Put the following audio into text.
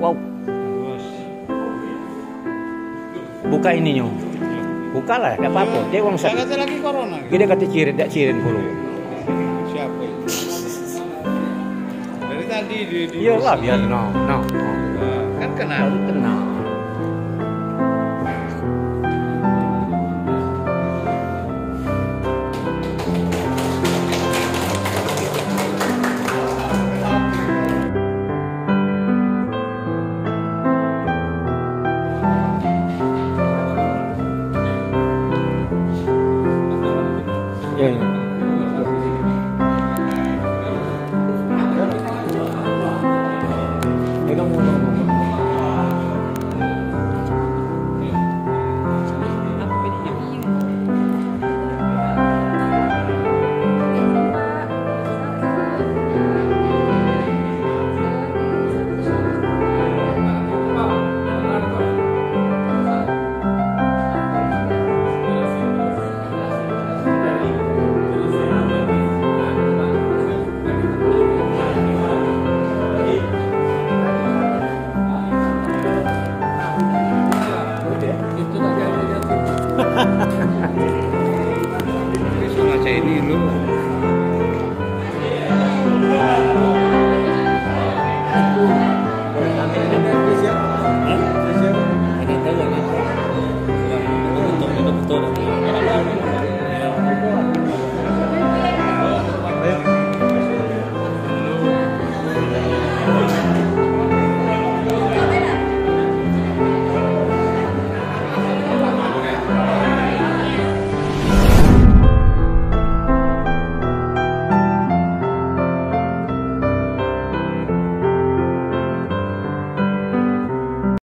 Wow. Buka ininya. Buka lah, tidak apa-apa. Dia uang Saya sakit. kata lagi corona. Kita kata cirit, tidak cirit dulu. Siapa itu? Dari tadi di Iyalah biar no. kan kena. Baru tenang.